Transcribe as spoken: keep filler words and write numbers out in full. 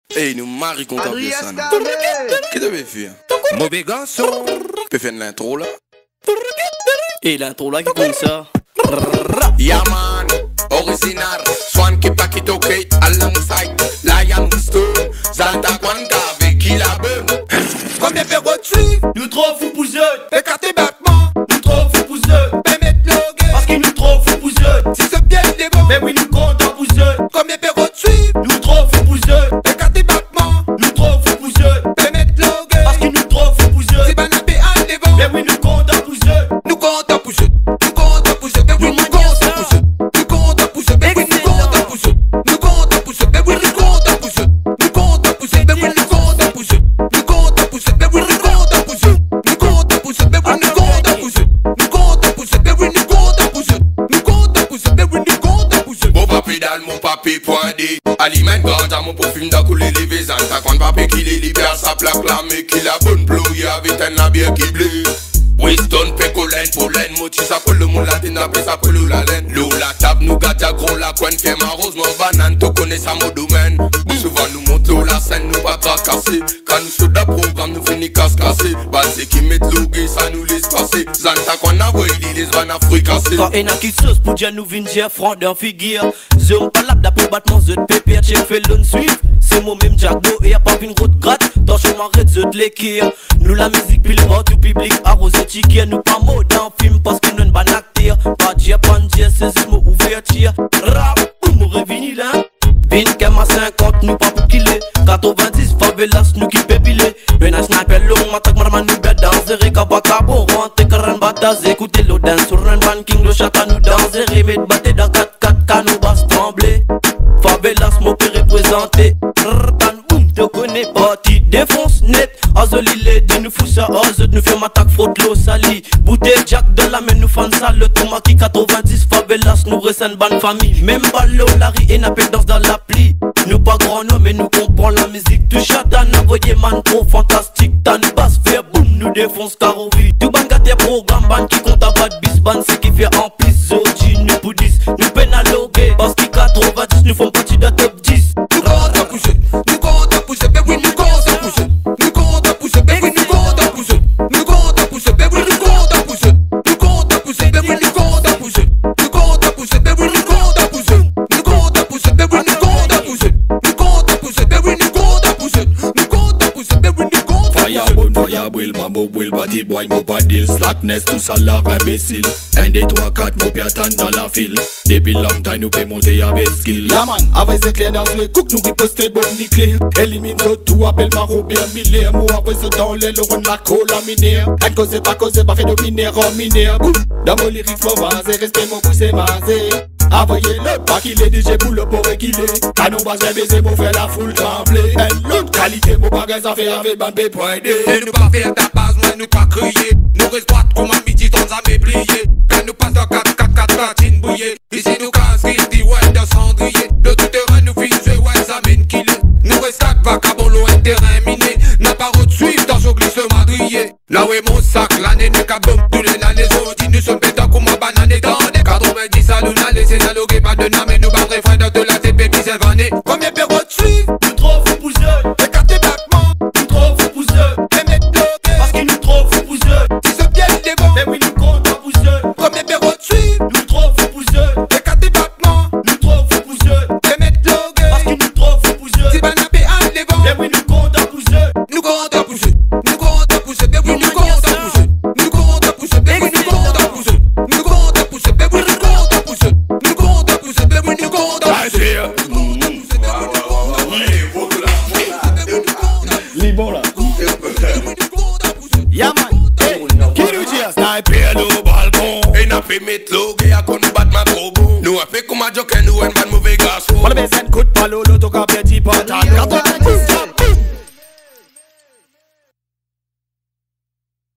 Hey, nous marie content de ça. Qu'est-ce que tu veux faire? Mauvais garçon. Tu peux faire l'intro là? Et l'intro là qui compte ça. Yaman, original. Swan qui pa qui toque alongside Lion Stone. Zalta Kwanga avec qui la bonne. Combien de reçus? Nous trop fous pouseux. Et quand t'es battement, nous trop fous pouseux. Mais mettre l'ogue. Parce qu'ils nous trop fous pouseux. Si c'est bien des bons. Mais oui, nous comptons pouseux. Combien de reçus? Nous trop fous pouseux. Et quand t'es battement, nous trop fous pouseux. Mais mettre l'ogue. Parce qu'ils nous trop fous pouseux. Si banapé à des bons. Mais oui, nous comptons pouseux. Nous comptons pouseux. Nous comptons pouseux. Mais oui, nous comptons pouseux. Nous comptons pouseux. Mais oui, nous comptons pouseux. Nous comptons pouseux. Mais oui, nous comptons pouseux. Nous comptons pouseux. Mais oui, nous comptons pouseux. Nous comptons pouseux. Mais oui, nous comptons pouseux. Nous comptons pouseux. Mais oui, nous comptons pouseux. Nous comptons pouseux. Mais oui, nous comptons pouseux. Nous comptons pouseux. Mais oui, nous comptons pouseux. Mon papi dans mon papi point D. Alimente ganja mon parfum d'un couler les vaisans. T'as quand papi qui les libère sa plaque là mais qui la bonne ploie avec un nabien qui bleu. Winston, Pécolène, Polène, Moti, ça colle le monde latin, après ça colle la laine. L'eau, la table, nous gâte, gros, la coin, fait ma rose, mon banane, tu connais ça, mon domaine. Souvent nous monte l'eau, la scène, nous pas tracasser. Quand nous sommes d'un programme, nous finissons casse-casser. Basé qui met l'eau, ça nous laisse passer. Zanta qu'on a voyé, les vannes à fricassé. Quand on a qui sauce pour dire nous venir, franc d'un figure. Zone pas là, d'après battement, zone pépère, check fait l'on suivre. C'est moi même Jago, et y'a pas une route gratte. Dans le chemin, arrête de l'équire. Nous la musique, puis le mot tout public, arrosé. Qui nous pas mot dans film parce qu'ils n'ont pas d'acteur. Pas dire, pas dire, c'est ce mot ouverture. Rap, nous revenons là. Bin kem à cinquante, nous pas pour killer. quatre-vingt-dix, favelas, nous qui pépilé. Ben un sniper long, m'attaque marman, nous bête danser. Kabaka, bon, rentre, karan bataz. Écoutez l'eau dance, sur un van king, le chata nous danser. Remet batté dans quatre quatre, canou basse trembler. Favelas, mon père représenté. Rrrtan, boum, te connais pas, tu défonce net. Azoli les dit nous fous ça, Azot nous fait m'attaque, frotte l'eau sali. Bouteille Jack de la main, nous fan sale. Le tomaki quatre-vingt-dix, favelas, nous ressentent bonne famille. Même ballot, Larry et Napel danse dans l'appli. Nous pas grand nom, mais nous comprenons la musique. Tu chatan, envoyé man trop fantastique. Tan basse, fait boum, nous défonce carovi. Tout ban gâté programme, ban qui compte à bas de bis, ban c'est qui fait en plus. Zodi, nous pour dix, nous peine à loguer. Parce que quatre-vingt-dix, nous font partie de top dix. Nous comptons à pousser, nous comptons à pousser, mais oui, nous comptons à pousser. Nous comptons à pousser, mais oui, nous comptons à pousser. Nous comptons à pousser, mais oui, nous comptons à pousser. Nous comptons à pousser, mais oui, nous comptons à pousser. Nous comptons à pousser, mais oui, nous comptons à pousser. Nous comptons à pousser, mais oui, nous comptons à pousser. Nous comptons à pousser, mais oui, nous comptons à pousser. Nous comptons à pousser, mais oui, nous comptons à pousser. Fireball, fireball, mambo, will, body boy, mon pas deal. Slackness, tout ça là, imbécile. Un, deux, trois, quatre, mon père attend dans la file. Depuis long time, nous peut monter avec skill. La man, avec ses clés dans le cook, nous riposter bon ni clé. Élimine tout, appelle ma robe bien millé. Moi, après ce dans les lois, la cola minère. Un cause pas cause, pas fait de minère en minère. Dans mon lyrics, mon vase, restez mon coup, c'est masé. Envoyez-le, pas qu'il est D J pour le pour réguler. Canon bas, j'ai baisé pour faire la foule trembler. Et l'autre qualité, mon bagage à faire avec ban B point D. Et nous pas faire ta base, mais nous pas crier. Nous reste droite comme un midi, dans un méblier. Quand nous passe dans quatre quatre quatre platines bouillées. Ici nous casse, qui dit ouais, de cendrier. De tout terrain, nous filons, ouais, ça mène qu'il est. Nous reste quatre vagabonds, loin terrain miné. N'a pas de suivre dans son glisse madrier. Là où est mon sac, l'année n'est qu'à bombe, tous les années, aujourd'hui, nous sommes pétants comme un banane dans des quatre-vingt-dix à l'una, laissez dialoguer, pas de nom, mais nous battrons frères de la tête, baby, c'est vanné. Combien de perrots suivent? Nous trop fous pouseux. Et quand t'es battement, nous trop fous pouseux. et mettre bloqué. Parce qu'ils nous trop fous pouseux. Si c'est bien des bons, Mais oui, nous comptons pouseux. combien de perrots suivent? Nous trop fous pouseux. Et quand t'es battement, Nous trop fous pouseux. et mettre bloqué. Parce qu'ils nous trop fous pouseux. Si banapé à des bons, Mais oui, nous comptons pouseux. nous comptons à pousser. Nous comptons à pousser, mais oui, nous comptons à pousser. Nous comptons à pousser, mais oui, nous comptons à pousser. Nous comptons à pousser, mais oui, nous comptons à pousser. Nous comptons à pousser, mais oui, nous comptons à pousser. Libon là. Yeah, man. Qui nous dit à sniper le balcon? Et n'a fait mettre l'eau, et à qu'on nous batte ma probo. Nous a fait comme un joker, nous un ban mauvais garçon. On a besoin de coups de palo, l'auto cap petit patate. quatre-vingt-dix,